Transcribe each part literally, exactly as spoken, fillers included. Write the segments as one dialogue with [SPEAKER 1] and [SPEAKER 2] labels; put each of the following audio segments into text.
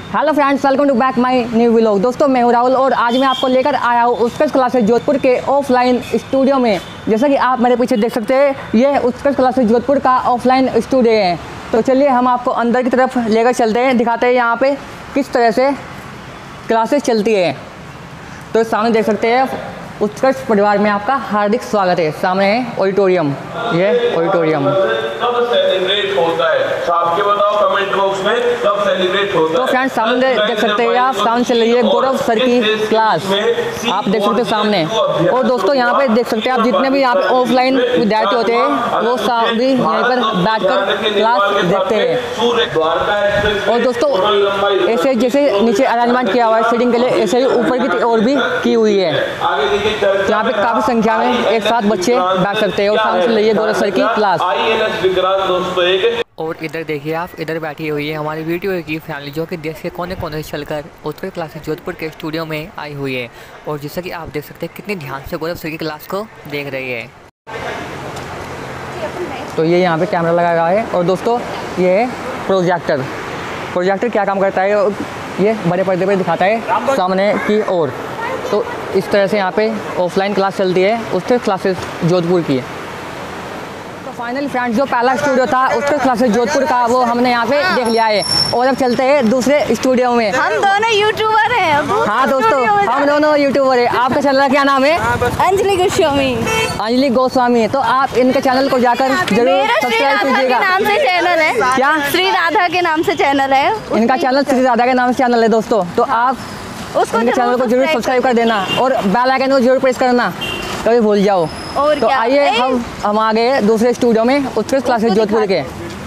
[SPEAKER 1] Hello friends, welcome to back my new vlog. दोस्तों मैं हूं राहुल और आज मैं आपको लेकर आया हूं उत्कर्ष क्लासेस जोधपुर के ऑफलाइन स्टूडियो में। जैसा कि आप मेरे पीछे देख सकते हैं, ये उत्कर्ष क्लासेस जोधपुर का ऑफलाइन स्टूडियो है। तो चलिए हम आपको अंदर की तरफ लेकर चलते हैं, दिखाते हैं यहाँ पे किस तरह से क्लासेस चलती है। तो सामने देख सकते हैं उत्कर्ष परिवार में आपका हार्दिक स्वागत है। सामने है ऑडिटोरियम, ये ऑडिटोरियम।
[SPEAKER 2] कब सेलिब्रेट होता है? आपके बताओ कमेंट बॉक्स में कब सेलिब्रेट होता है।
[SPEAKER 1] तो फ्रेंड्स सामने देख सकते हैं आप, सामने चल रही है गौरव सर की क्लास, आप देख सकते हो सामने। और दोस्तों यहाँ पे देख सकते हैं आप, जितने भी यहाँ पे ऑफलाइन विद्यार्थी होते हैं वो भी यहीं पर बैठकर क्लास देखते हैं। और दोस्तों ऐसे जैसे नीचे अरेंजमेंट किया हुआ है सीटिंग के लिए, ऐसे ही ऊपर की ओर भी की हुई है। यहाँ पे काफी संख्या में एक साथ बच्चे बैठ सकते हैं। और सामने चल रही है गौरव सर की क्लास। और इधर देखिए आप, इधर बैठी हुई है हमारी वीडियो की फैमिली, जो कि देश के कोने कोने से चलकर उत्कर्ष क्लासेस जोधपुर के स्टूडियो में आई हुई है। और जैसा कि आप देख सकते हैं कितनी ध्यान से गौरव सर की क्लास को देख रही है। तो ये यहाँ पे कैमरा लगाया हुआ है। और दोस्तों ये है प्रोजेक्टर। प्रोजेक्टर क्या काम करता है, ये बड़े पर्दे पर दिखाता है सामने की ओर। तो इस तरह से यहाँ पे ऑफलाइन क्लास चलती है उत्कर्ष क्लासेस जोधपुर की। तो फाइनली फ्रेंड्स, जो पहला स्टूडियो था उत्कर्ष क्लासेस जोधपुर का, वो हमने यहाँ पे देख लिया है। और अब चलते हैं दूसरे स्टूडियो में।
[SPEAKER 3] हम दोनों यूट्यूबर हैं।
[SPEAKER 1] हाँ दोस्तों, हम दोनों यूट्यूबर हैं। आपका चैनल का क्या नाम है?
[SPEAKER 3] अंजलि गोस्वामी।
[SPEAKER 1] अंजलि गोस्वामी। तो आप इनके चैनल को जाकर जरूर सब्सक्राइब कीजिएगा।
[SPEAKER 3] नाम से चैनल है
[SPEAKER 1] क्या?
[SPEAKER 3] श्री राधा के नाम से चैनल है।
[SPEAKER 1] इनका चैनल श्री राधा के नाम से चैनल है दोस्तों। तो आप उसको इनके चैनल को जरूर सब्सक्राइब कर देना और बेल आइकन को जरूर प्रेस करना, कभी भूल जाओ।
[SPEAKER 3] और
[SPEAKER 1] तो आइए हम हम आ गए दूसरे स्टूडियो में उत्कर्ष क्लासेस जोधपुर के।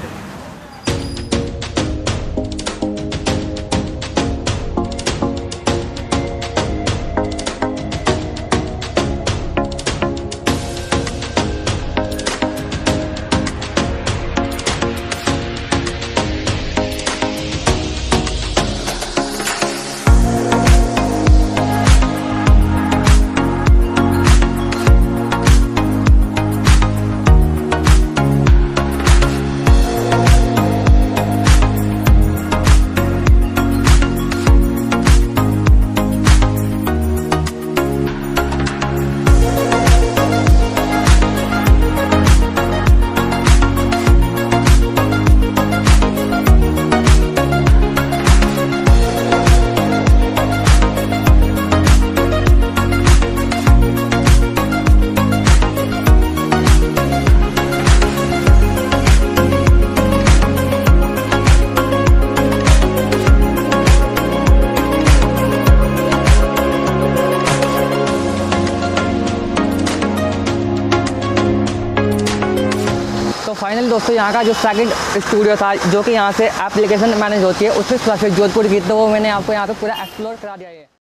[SPEAKER 1] तो फाइनल दोस्तों यहाँ का जो सेकंड स्टूडियो था, जो कि यहाँ से एप्लीकेशन मैनेज होती है उत्कर्ष क्लासेस जोधपुर की, तो वो मैंने आपको यहाँ पे पूरा एक्सप्लोर करा दिया है।